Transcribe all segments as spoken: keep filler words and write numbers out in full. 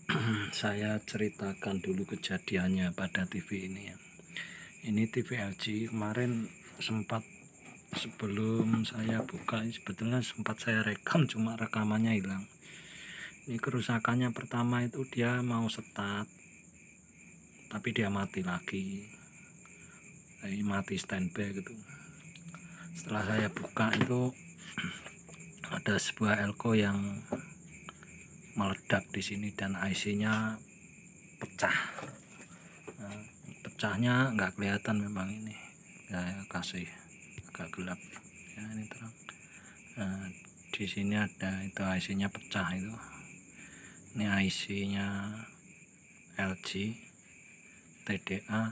Saya ceritakan dulu kejadiannya pada T V ini ya. Ini T V L G kemarin sempat sebelum saya buka, sebetulnya sempat saya rekam, cuma rekamannya hilang. Ini kerusakannya pertama itu dia mau start, tapi dia mati lagi. Ini mati standby gitu. Setelah saya buka itu ada sebuah elko yang meledak di sini dan I C-nya pecah. Nah, pecahnya nggak kelihatan memang ini. Saya kasih agak gelap ya, ini terang. Nah, di sini ada itu I C-nya pecah itu. Ini I C-nya L G T D A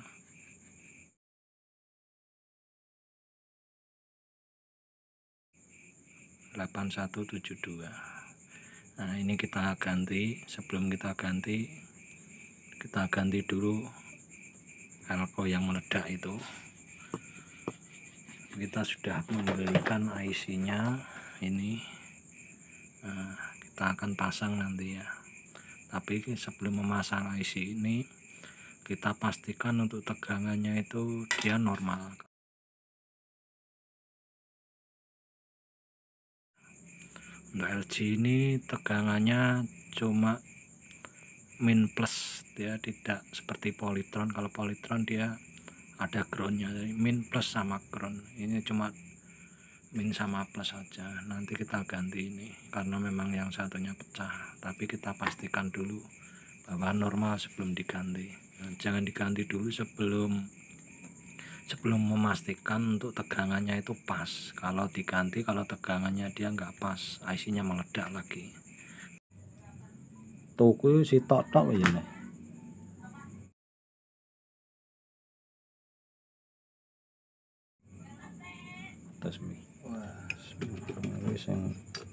delapan satu tujuh dua. Nah, ini kita ganti. Sebelum kita ganti, kita ganti dulu elko yang meledak itu. Kita sudah membelikan I C-nya ini. Nah, kita akan pasang nanti ya. Tapi sebelum memasang I C ini, kita pastikan untuk tegangannya itu dia normal. Untuk L G ini tegangannya cuma min plus, dia tidak seperti Polytron. Kalau Polytron dia ada groundnya, jadi min plus sama ground. Ini cuma min sama plus saja. Nanti kita ganti ini karena memang yang satunya pecah, tapi kita pastikan dulu bahwa normal sebelum diganti. Nah, jangan diganti dulu sebelum sebelum memastikan untuk tegangannya itu pas. Kalau diganti, kalau tegangannya dia nggak pas, I C-nya meledak lagi. Tuku si tok-tok ya nih. Terus mi. Wah, wis sing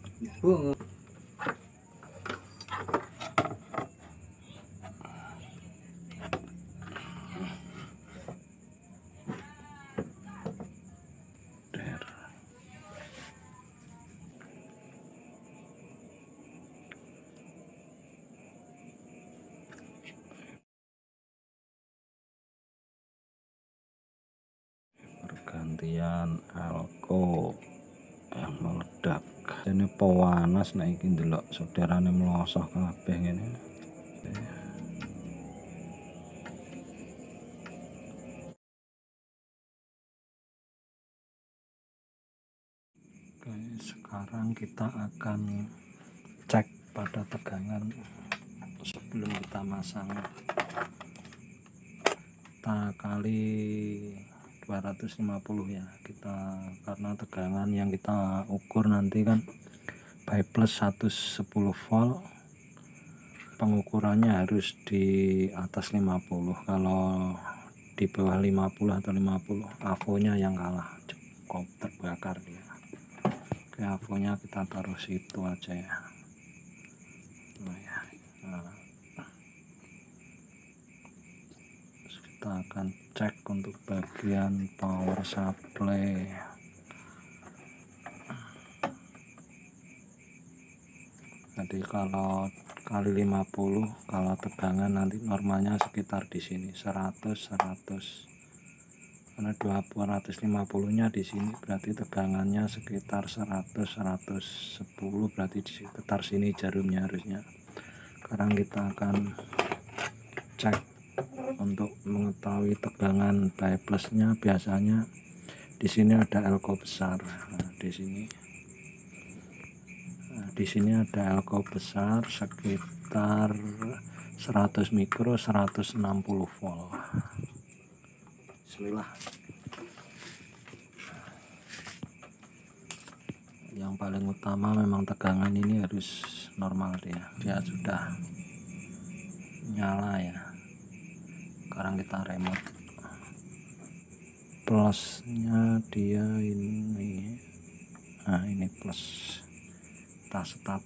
pergantian elko yang meledak. Ini pewanas nek iki ndelok saudarane mlosok kabeh ngene. Oke, sekarang kita akan cek pada tegangan sebelum kita masang. Kita kali dua ratus lima puluh ya, kita karena tegangan yang kita ukur nanti kan by plus seratus sepuluh volt, pengukurannya harus di atas lima puluh. Kalau di bawah lima puluh atau lima puluh, A V O nya yang kalah, cukup terbakar dia. Oke, A V O nya kita taruh situ aja ya. Nah, ya. Nah, kita akan cek untuk bagian power supply. Jadi kalau kali lima puluh, kalau tegangan nanti normalnya sekitar di sini seratus seratus. Karena dua ratus lima puluh nya di sini berarti tegangannya sekitar seratus seratus sepuluh, berarti di sekitar sini jarumnya harusnya. Sekarang kita akan cek untuk mengetahui tegangan by plusnya. Biasanya di sini ada elko besar. Nah, di sini nah, di sini ada elko besar sekitar seratus mikro, seratus enam puluh volt. Bismillah. Yang paling utama memang tegangan ini harus normal, dia dia sudah nyala ya. Sekarang kita remote, plusnya dia ini, nah ini plus, kita start.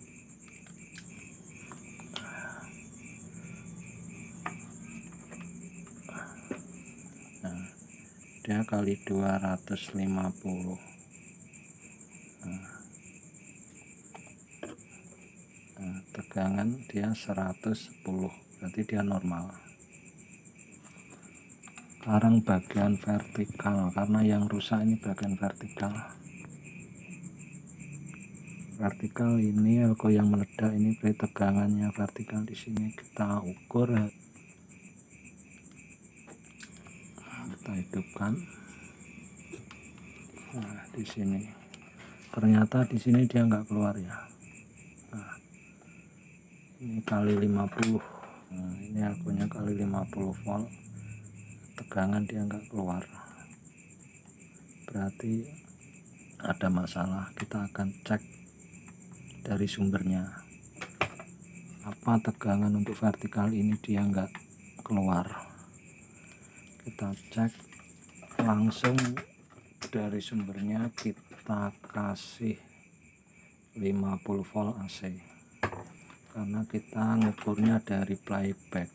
Nah, dia kali dua ratus lima puluh. Nah, nah, tegangan dia seratus sepuluh, berarti dia normal. Sekarang bagian vertikal, karena yang rusak ini bagian vertikal. Vertikal ini alko yang meledak ini, berarti tegangannya vertikal di sini kita ukur, kita hidupkan. Nah, di sini ternyata di sini dia nggak keluar ya. Nah, ini kali lima puluh. Nah, ini alkonya kali lima puluh volt, tegangan dia nggak keluar, berarti ada masalah. Kita akan cek dari sumbernya, apa tegangan untuk vertikal ini dia nggak keluar. Kita cek langsung dari sumbernya, kita kasih lima puluh volt A C, karena kita ngukurnya dari playback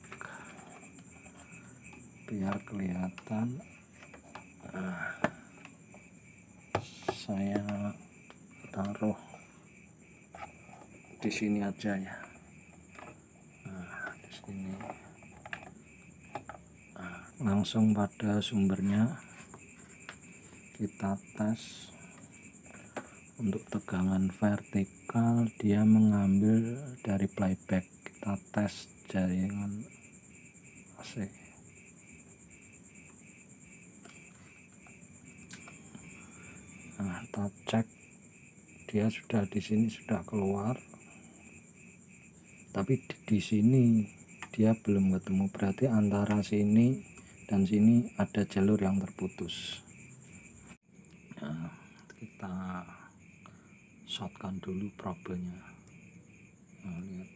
biar kelihatan. Nah, saya taruh di sini aja ya. Nah, di sini. Nah, langsung pada sumbernya kita tes. Untuk tegangan vertikal dia mengambil dari playback, kita tes jaringan A C. Nah, kita cek dia sudah di sini sudah keluar, tapi di, di sini dia belum ketemu, berarti antara sini dan sini ada jalur yang terputus. Nah, kita shotkan dulu probenya. Nah, lihat.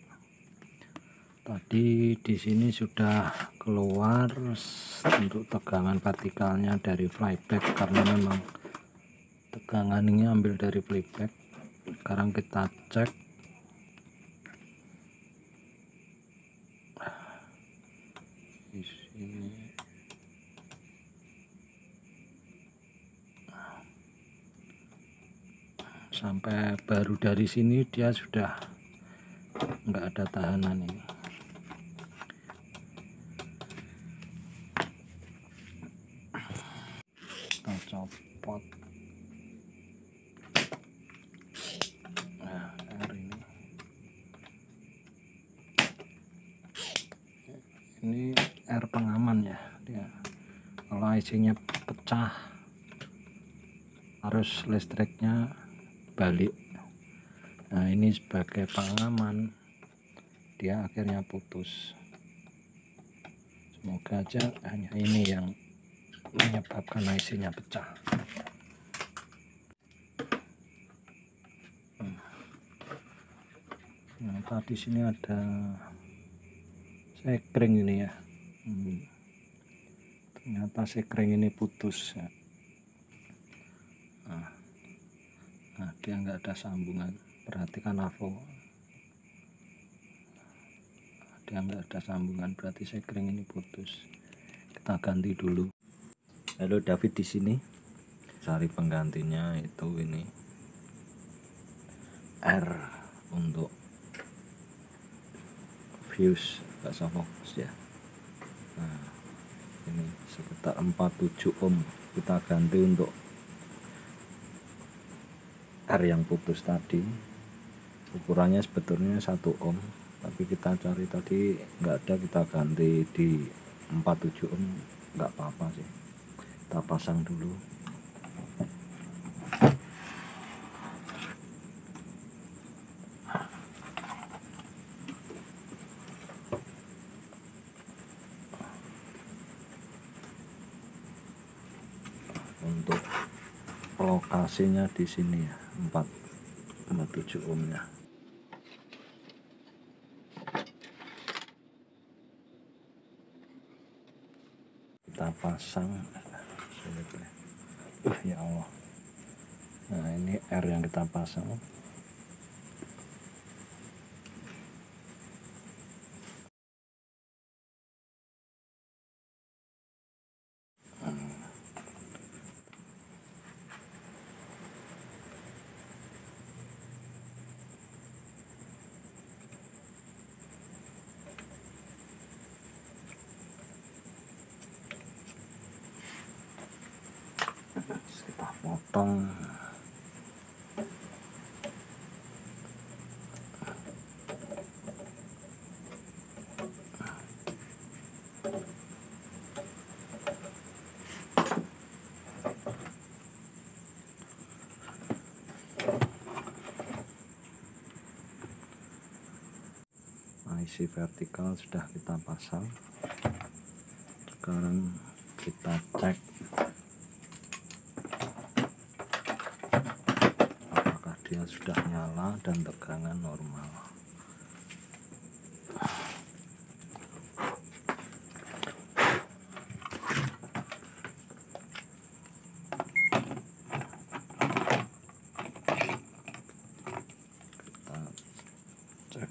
Tadi di sini sudah keluar untuk tegangan vertikalnya dari playback, karena memang tegangan ini ambil dari playback. Sekarang kita cek. Di sini sampai baru dari sini dia sudah nggak ada tahanan ini. Kita copot. Nah, R ini ini R pengaman ya dia. Kalau I C-nya pecah, arus listriknya balik. Nah, ini sebagai pengaman, dia akhirnya putus. Semoga aja hanya ini yang menyebabkan I C-nya pecah. Nah, tadi sini ada sekring ini ya. Hmm. Ternyata sekring ini putus ya. Nah, nah dia nggak ada sambungan, berarti kan AVO. Dia nggak ada sambungan, berarti sekring ini putus. Kita ganti dulu. Halo David di sini. Cari penggantinya itu ini R untuk fuse, nggak fokus ya. Nah, ini sekitar empat puluh tujuh ohm, kita ganti untuk R yang putus tadi. Ukurannya sebetulnya satu ohm, tapi kita cari tadi nggak ada, kita ganti di empat puluh tujuh ohm, nggak apa-apa sih. Kita pasang dulu. Untuk lokasinya di sini ya, empat puluh tujuh ohmnya. Kita pasang. Uh, ya Allah. Nah, ini R yang kita pasang. potong. I C vertikal sudah kita pasang. Sekarang kita cek apakah dia sudah nyala dan tegangan normal. Kita cek.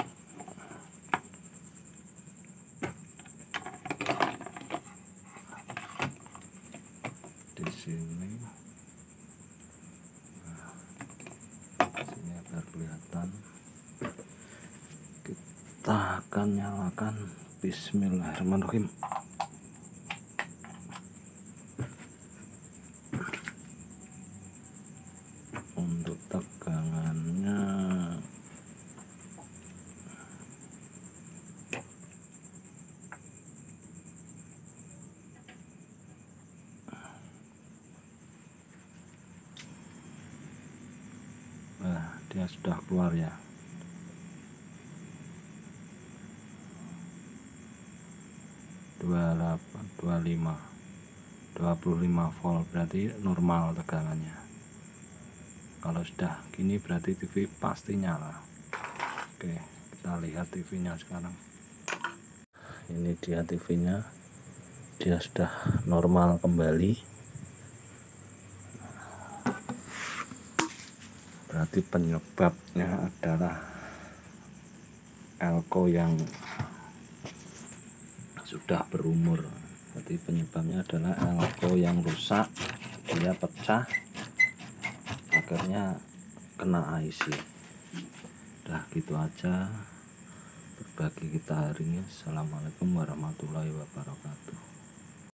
Di sini, nah, sini agar kelihatan. Kita akan nyalakan. Bismillahirrahmanirrahim. Untuk tegangannya nah, dia sudah keluar ya. dua puluh delapan, dua puluh lima, dua puluh lima volt, berarti normal tegangannya. Kalau sudah gini berarti T V pasti nyala. Oke, kita lihat T V-nya sekarang. Ini dia T V-nya. Dia sudah normal kembali. Berarti penyebabnya adalah elko yang sudah berumur. Jadi penyebabnya adalah elko yang rusak, dia pecah, akhirnya kena I C. Udah gitu aja berbagi kita hari ini. Assalamualaikum warahmatullahi wabarakatuh.